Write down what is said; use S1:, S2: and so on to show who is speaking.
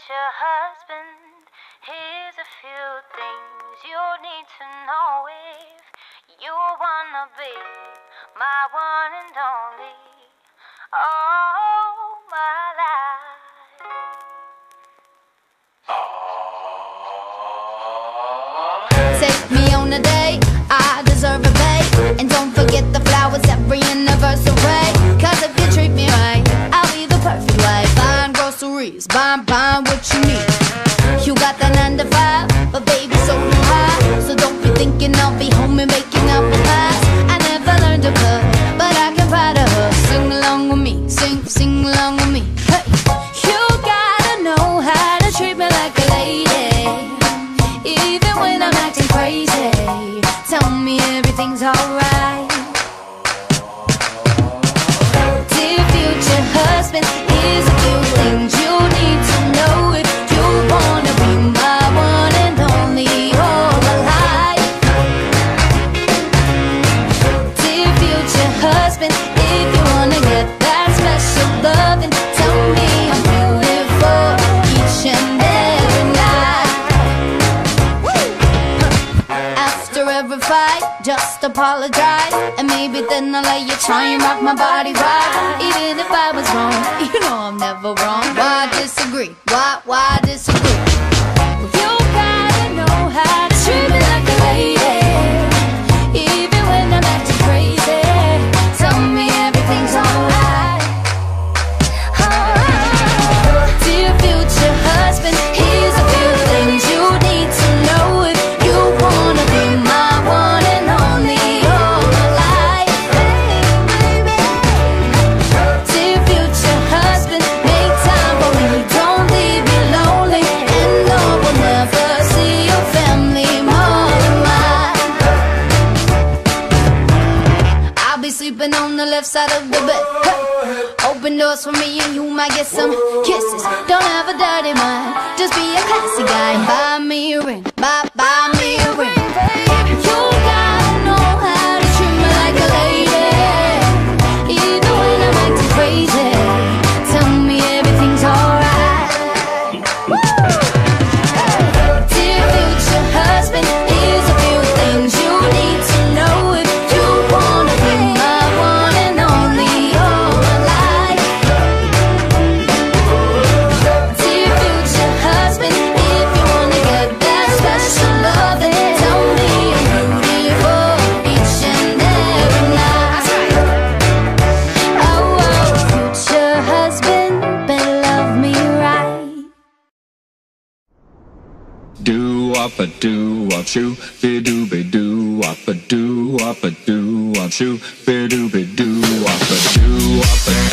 S1: future husband, here's a few things you need to know if you wanna be my one and only, all my life.
S2: Take me on a date, I deserve a babe. And don't forget the flowers every anniversary. Cause if you treat me right, I'll be the perfect wife. Buying groceries, buying what you need. You got that 9 to 5, but baby so do I. So don't be thinking I'll be home and making out with us. I never learned to cook, but I can provide a hug. Sing along with me, sing along with me. Hey, you gotta know how to treat me like a lady, even when I'm acting crazy. Tell me everything's alright. Dear future husband, here's a few things you need to know if you wanna be my one and only, all my life. Dear future husband, if you wanna get that special loving, tell me I'm beautiful each and every night. After every fight, just apologize, and maybe then I'll let you try and rock my body right. Even if I was wrong, you know I'm never wrong. Why disagree? Why disagree? You gotta know how to treat me like a lady, even when I'm acting crazy. Tell me everything's alright. Dear future husband, here's a few things you need to know if you wanna be my one and only, all my life. Dear future husband, make time for me, don't leave me lonely, and no one never see your family more than mine. I'll be sleeping on the left side of the bed. Hey. Open doors for me and you might get some kisses. Don't have a dirty mind, just be a classy guy. Buy me a ring, buy me a ring. You gotta know how to treat me like a lady, even when I'm acting crazy. Tell me everything's alright. Dear future husband, here's a few things you need to know if you wanna be my one and only, all my life. Dear future husband, if you wanna get that special loving, tell me I'm beautiful each and every night. Oh, future husband, better love me right.
S3: Do wop a do wop shoo, be do be do wop a do wop a do wop shoo, be do be do wop a do wop a